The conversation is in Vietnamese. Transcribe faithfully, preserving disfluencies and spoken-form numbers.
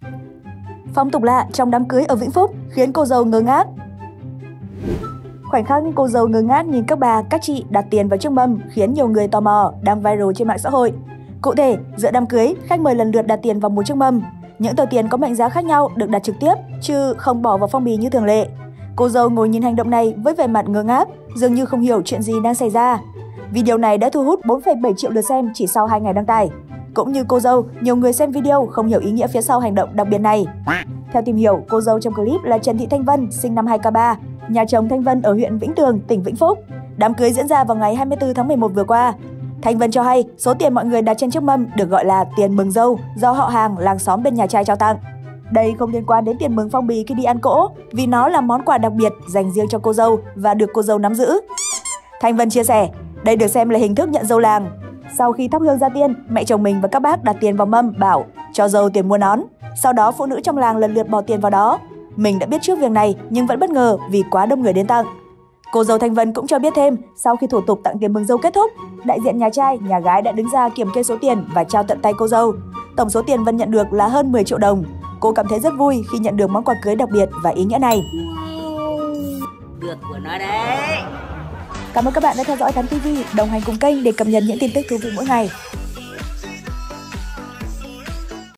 Phong tục lạ trong đám cưới ở Vĩnh Phúc khiến cô dâu ngơ ngác. Khoảnh khắc cô dâu ngơ ngác nhìn các bà, các chị đặt tiền vào chiếc mâm khiến nhiều người tò mò, đang viral trên mạng xã hội. Cụ thể, giữa đám cưới, khách mời lần lượt đặt tiền vào một chiếc mâm. Những tờ tiền có mệnh giá khác nhau được đặt trực tiếp, chứ không bỏ vào phong bì như thường lệ. Cô dâu ngồi nhìn hành động này với vẻ mặt ngơ ngác, dường như không hiểu chuyện gì đang xảy ra. Video này đã thu hút bốn phẩy bảy triệu lượt xem chỉ sau hai ngày đăng tải. Cũng như cô dâu, nhiều người xem video không hiểu ý nghĩa phía sau hành động đặc biệt này. Theo tìm hiểu, cô dâu trong clip là Trần Thị Thanh Vân, sinh năm hai k ba, nhà chồng Thanh Vân ở huyện Vĩnh Tường, tỉnh Vĩnh Phúc. Đám cưới diễn ra vào ngày hai mươi tư tháng mười một vừa qua. Thanh Vân cho hay số tiền mọi người đặt trên chiếc mâm được gọi là tiền mừng dâu do họ hàng, làng xóm bên nhà trai trao tặng. Đây không liên quan đến tiền mừng phong bì khi đi ăn cỗ, vì nó là món quà đặc biệt dành riêng cho cô dâu và được cô dâu nắm giữ. Thanh Vân chia sẻ, đây được xem là hình thức nhận dâu làng. Sau khi thắp hương ra tiên, mẹ chồng mình và các bác đặt tiền vào mâm bảo cho dâu tiền mua nón. Sau đó phụ nữ trong làng lần lượt bỏ tiền vào đó. Mình đã biết trước việc này nhưng vẫn bất ngờ vì quá đông người đến tặng. Cô dâu Thanh Vân cũng cho biết thêm, sau khi thủ tục tặng tiền mừng dâu kết thúc, đại diện nhà trai, nhà gái đã đứng ra kiểm kê số tiền và trao tận tay cô dâu. Tổng số tiền Vân nhận được là hơn mười triệu đồng. Cô cảm thấy rất vui khi nhận được món quà cưới đặc biệt và ý nghĩa này. Được của nó đấy. Cảm ơn các bạn đã theo dõi Thắng ti vi, đồng hành cùng kênh để cập nhật những tin tức thú vị mỗi ngày.